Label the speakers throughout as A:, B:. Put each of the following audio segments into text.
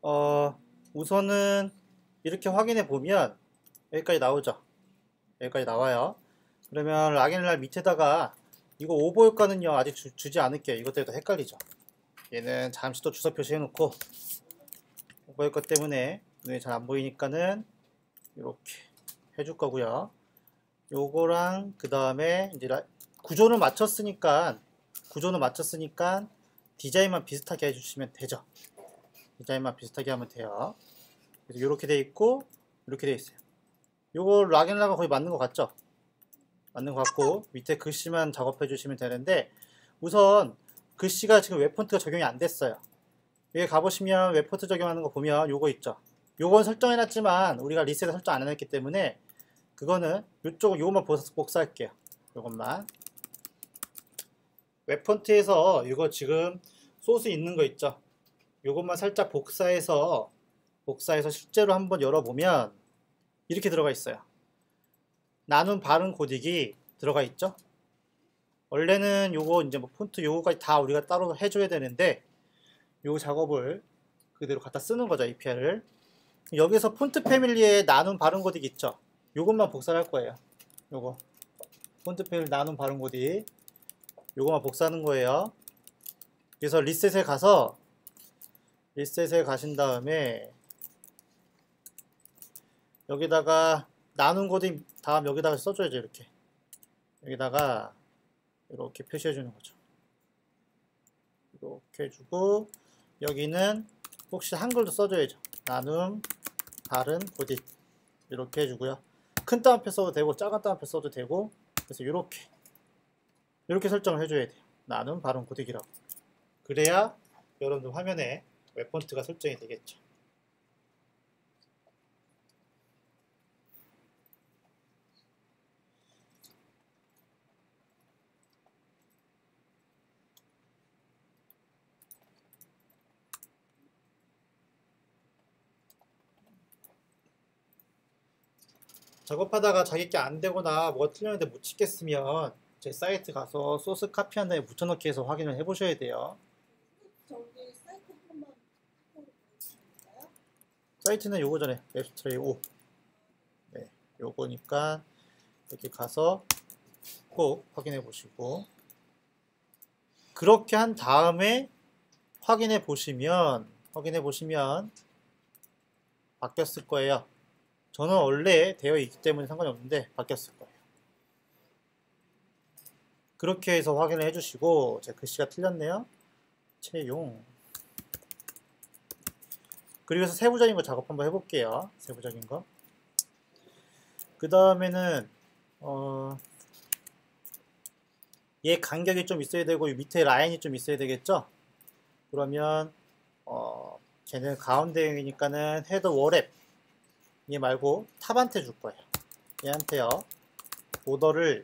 A: 우선은 이렇게 확인해 보면 여기까지 나오죠. 여기까지 나와요. 그러면 락앤락 밑에다가 이거 오버효과는요 아직 주지 않을게요. 이것 때문에 더 헷갈리죠. 얘는 잠시 또 주소 표시해 놓고 오버효과 때문에 눈에 잘 안 보이니까는 이렇게 해줄 거고요. 요거랑 그 다음에 이제 구조는 맞췄으니까 디자인만 비슷하게 해주시면 되죠. 디자인만 비슷하게 하면 돼요. 그래서 이렇게 돼 있고 이렇게 돼 있어요. 요거 락앤락은 거의 맞는 것 같죠? 맞는 것 같고 밑에 글씨만 작업해 주시면 되는데 우선 글씨가 지금 웹폰트가 적용이 안 됐어요. 여기 가보시면 웹폰트 적용하는 거 보면 요거 있죠. 요건 설정해 놨지만 우리가 리셋을 설정 안 해놨기 때문에 그거는 요것만 복사할게요. 요것만 웹폰트에서 이거 지금 소스 있는 거 있죠. 요것만 살짝 복사해서 실제로 한번 열어보면 이렇게 들어가 있어요. 나눈 바른 고딕이 들어가 있죠. 원래는 요거 이제 뭐 폰트 요거까지 다 우리가 따로 해줘야 되는데 요 작업을 그대로 갖다 쓰는 거죠. API를 여기서 폰트 패밀리에 나눈 바른 고딕 있죠. 요것만 복사를 할 거예요. 요거 폰트 패밀리 나눈 바른 고딕 요거만 복사하는 거예요. 그래서 리셋에 가신 다음에 여기다가 나눈 고딕 다음 여기다가 써줘야죠. 이렇게 여기다가 이렇게 표시해 주는 거죠. 이렇게 해주고 여기는 혹시 한글도 써줘야죠. 나눔 바른 고딕 이렇게 해주고요. 큰 따옴표 써도 되고 작은 따옴표 써도 되고 그래서 이렇게 설정을 해줘야 돼요. 나눔 바른 고딕이라고. 그래야 여러분들 화면에 웹폰트가 설정이 되겠죠. 작업하다가 자기 게 안 되거나 뭐가 틀렸는데 못 찍겠으면 제 사이트 가서 소스 카피한 다음에 붙여넣기 해서 확인을 해 보셔야 돼요.
B: 저기 사이트 한번 보여주실까요?
A: 사이트는 요거잖아요. 웹스트레이 5. 네, 요거니까 여기 가서 꼭 확인해 보시고 그렇게 한 다음에 확인해 보시면 바뀌었을 거예요. 저는 원래 되어 있기 때문에 상관이 없는데 바뀌었을 거예요. 그렇게 해서 확인을 해주시고 제 글씨가 틀렸네요. 채용. 그리고 해서 세부적인 거 작업 한번 해볼게요. 세부적인 거. 그 다음에는 얘 간격이 좀 있어야 되고 밑에 라인이 좀 있어야 되겠죠. 그러면 걔는 가운데형이니까는 헤더 워랩 얘 말고 탑한테 줄 거예요. 얘한테요. 보더를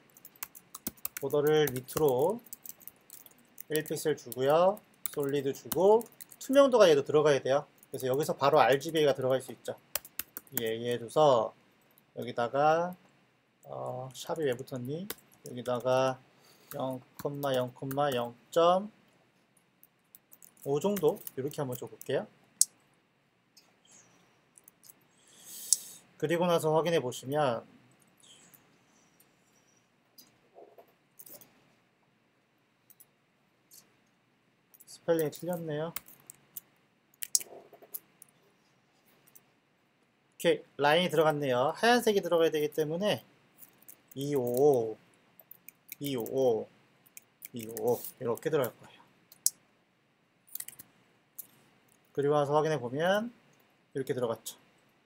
A: 밑으로 1픽셀 주고요. 솔리드 주고 투명도가 얘도 들어가야 돼요. 그래서 여기서 바로 RGB가 들어갈 수 있죠. 얘 줘서 여기다가 샵이 왜 붙었니? 여기다가 0,0,0.5 정도 이렇게 한번 줘볼게요. 그리고 나서 확인해 보시면 스펠링이 틀렸네요. 이렇게 라인이 들어갔네요. 하얀색이 들어가야 되기 때문에 255 이렇게 들어갈 거예요. 그리고 나서 확인해 보면 이렇게 들어갔죠.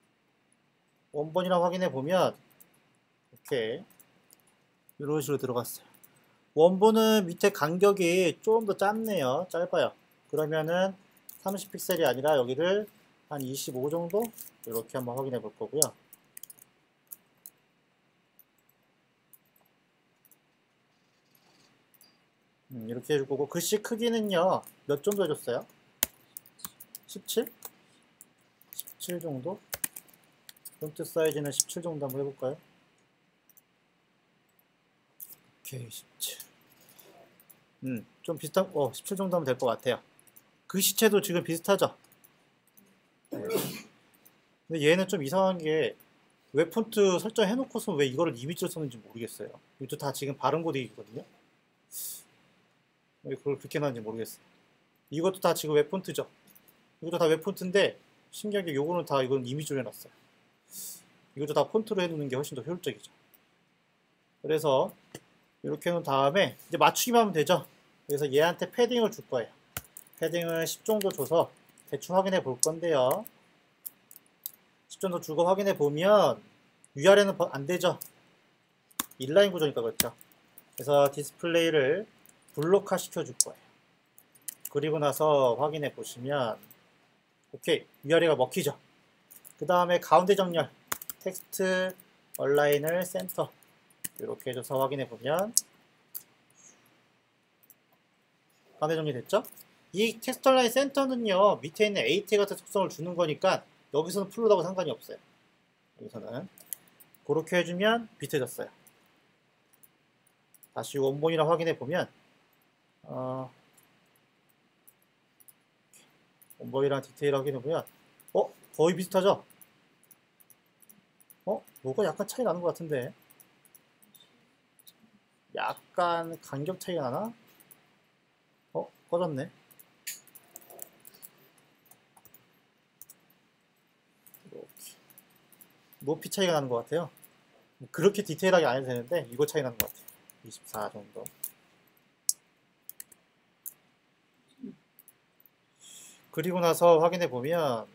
A: 원본이랑 확인해 보면 이렇게 이런 식으로 들어갔어요. 원본은 밑에 간격이 좀 더 짧네요. 짧아요. 그러면은 30픽셀이 아니라 여기를 한 25 정도 이렇게 한번 확인해 볼 거고요. 이렇게 해줄 거고 글씨 크기는요 몇 정도 해줬어요? 17? 17 정도? 폰트 사이즈는 17 정도 한번 해볼까요? 오케이 17. 좀 비슷한 17 정도 하면 될 것 같아요. 글씨체도 지금 비슷하죠? 근데 얘는 좀 이상한 게 웹 폰트 설정해 놓고서 왜 이거를 이미지로 썼는지 모르겠어요. 이것도 다 지금 발음 코딩이거든요. 왜 그걸 그렇게 놨는지 모르겠어요. 이것도 다 지금 웹 폰트죠. 이것도 다 웹 폰트인데 신기한 게 요거는 다 이건 이미지로 해놨어요. 이것도 다 폰트로 해놓는 게 훨씬 더 효율적이죠. 그래서 이렇게 해놓은 다음에 이제 맞추기만 하면 되죠. 그래서 얘한테 패딩을 줄 거예요. 패딩을 10 정도 줘서 대충 확인해 볼 건데요. 10 정도 주고 확인해 보면 위아래는 안 되죠. 인라인 구조니까 그렇죠. 그래서 디스플레이를 블록화 시켜 줄 거예요. 그리고 나서 확인해 보시면 오케이, 위아래가 먹히죠. 그 다음에 가운데 정렬, 텍스트 얼라인을 센터 이렇게 해줘서 확인해 보면 가운데 정리됐죠? 이 텍스트 얼라인 센터는요, 밑에 있는 AT 같은 특성을 주는 거니까 여기서는 플롯하고 상관이 없어요. 여기서는 그렇게 해주면 비슷해졌어요. 다시 원본이랑 확인해 보면 원본이랑 디테일 확인해 보면 거의 비슷하죠? 뭐가 약간 차이 나는 것 같은데 약간 간격 차이가 나나? 꺼졌네. 이렇게 높이 차이가 나는 것 같아요. 그렇게 디테일하게 안 해도 되는데 이거 차이 나는 것 같아요. 24 정도. 그리고 나서 확인해 보면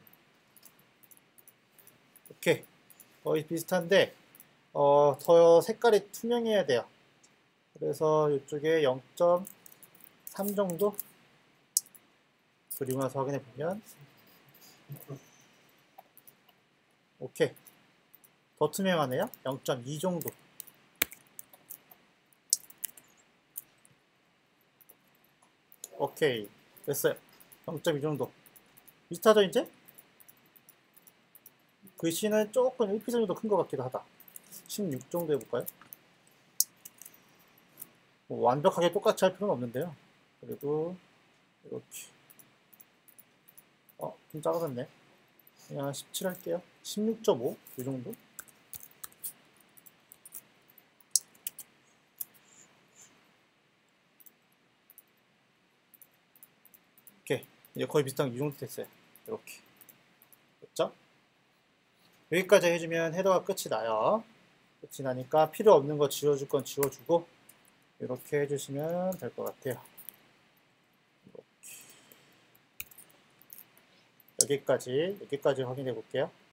A: 오케이, 거의 비슷한데 더 색깔이 투명해야 돼요. 그래서 이쪽에 0.3 정도. 그리고 나서 확인해 보면 오케이, 더 투명하네요. 0.2 정도. 오케이, 됐어요. 0.2 정도. 비슷하죠 이제? 글씨는 조금 1피스 정도 큰 것 같기도 하다. 16 정도 해볼까요? 뭐 완벽하게 똑같이 할 필요는 없는데요. 그래도 이렇게 좀 작아졌네. 그냥 17 할게요. 16.5 이 정도. 오케이, 이제 거의 비슷한 이 정도 됐어요. 이렇게 됐죠? 여기까지 해주면 헤더가 끝이 나요. 끝이 나니까 필요 없는 거 지워줄 건 지워주고 이렇게 해주시면 될 것 같아요. 이렇게. 여기까지 확인해 볼게요.